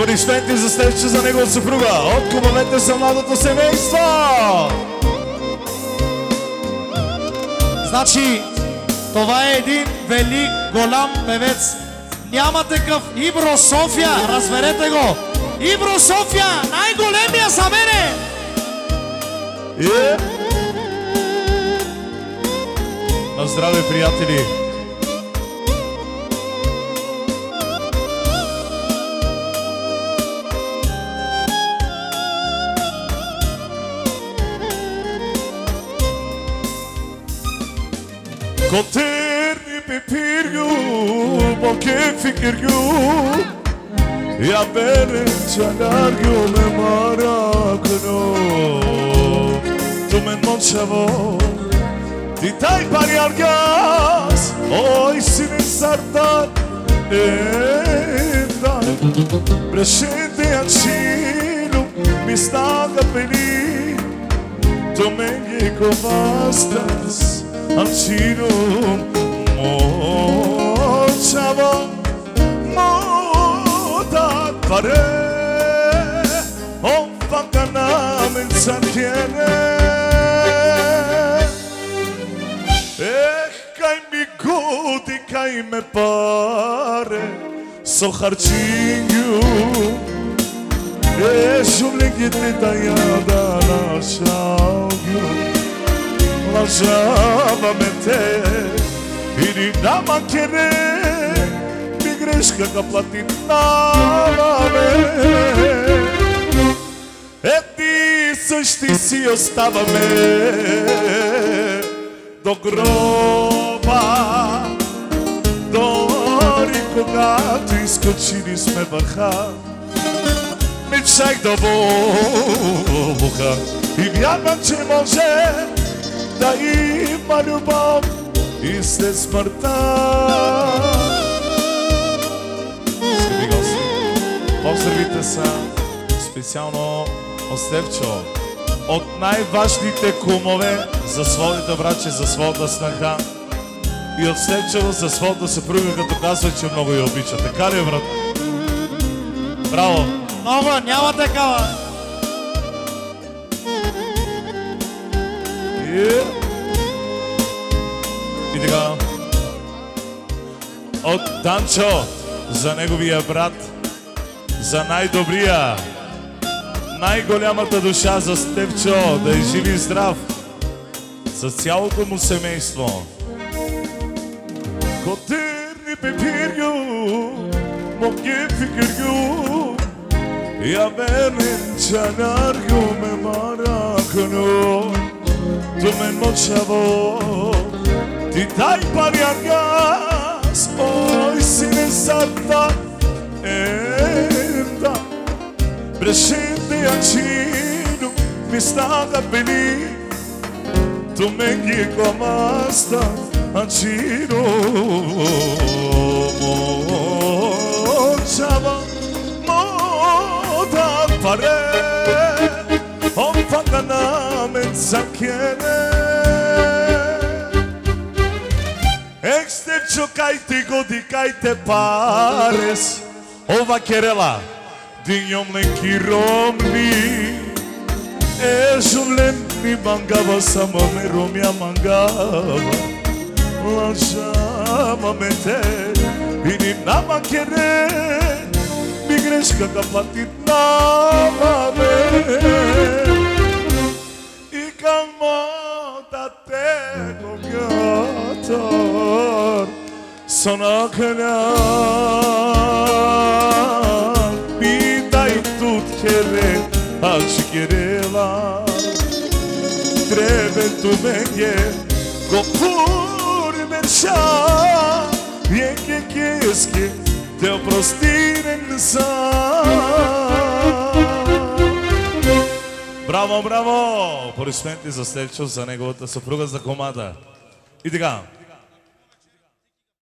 Аплодисменти за Стефчо, за негова съпруга. От кумовете за младото семейство. Значи, това е един велик, голям певец. Няма такъв. Ибро София, разберете го. Ибро София, най-големия за мене. На здраве, приятели. Koterni pepirgu, boke fikirgu, ya benim çanargu me marakno. Tu men monchavo, ditai pariargas, oy sinin sardan, endan. Presente anchilo, mistaga peli, tu men yekovastas. Anchino mochava motat pare Ofakana mensakiene kai mi gudi kai me pare So harchingu Shumlingit nitayada na shagyu Лъжаваме или няма кере ми грешка да плати намаме Едни същи си оставаме до гроба Дори когато изкочили сме върха Мечтах да волуха и вярвам, че може да има любов и след смъртта. Скъпи гости, поздравите са специално от Стефчо, от най-важните кумове за своите братче, за своята снаха и от Стефчо за своята съпруга, като казва, че много я обича. Така ли е, брат? Браво! Много, няма такава. И така от Данчо за неговия брат, за най-добрия, най-голямата душа за Стефчо, да е жив и здрав с цялото му семейство. Котерни пепиргю, моке фикиргю, я менен чанаргю ме маракно. Tu men mochavo, ti dai pariargas, oi sine sarta enda. Presente anchino, mi staga beli, tu men gikomasta anchino. Mochavo, moda pare. Ofakana mensakiene Stefčo, kaj ti godi, kaj te pares Ova kerela, dinjom lenki romni Žumlen mi mangava, samo me romja mangava Lažava me te, i ni nama kere Mi greška da plati nama me Sana kadar Pitaj tut kere Ači kerela Trebe tu menge Gopur merša Jeke keske Te oprostiren Браво, браво! Аплодисменти за Стефчо, за неговата съпруга, за комада. И така.